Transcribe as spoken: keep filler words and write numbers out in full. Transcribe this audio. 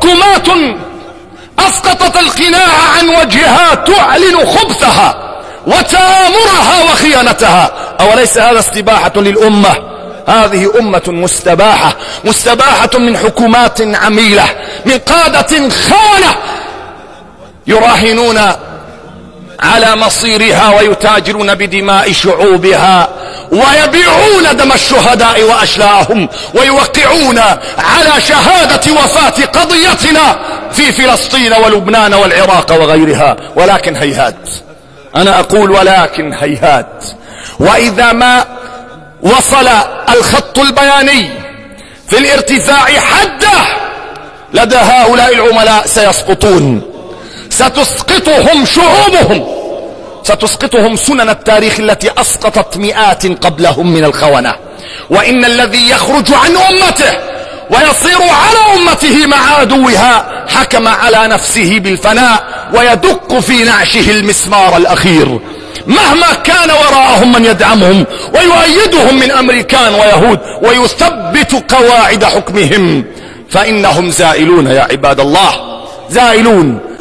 حكومات أسقطت القناع عن وجهها تعلن خبثها وتآمرها وخيانتها. أوليس هذا استباحة للأمة؟ هذه أمة مستباحة، مستباحة من حكومات عميلة، من قادة خونة يراهنون على مصيرها ويتاجرون بدماء شعوبها ويبيعون دم الشهداء وأشلاءهم ويوقعون على شهادة وفاة قضيتنا في فلسطين ولبنان والعراق وغيرها. ولكن هيهات، أنا أقول ولكن هيهات، وإذا ما وصل الخط البياني في الارتفاع حده لدى هؤلاء العملاء سيسقطون، ستسقطهم شعوبهم، ستسقطهم سنن التاريخ التي أسقطت مئات قبلهم من الخونة. وإن الذي يخرج عن أمته ويصير على أمته مع عدوها حكم على نفسه بالفناء ويدق في نعشه المسمار الأخير، مهما كان وراءهم من يدعمهم ويؤيدهم من أمريكان ويهود ويثبت قواعد حكمهم، فإنهم زائلون يا عباد الله، زائلون.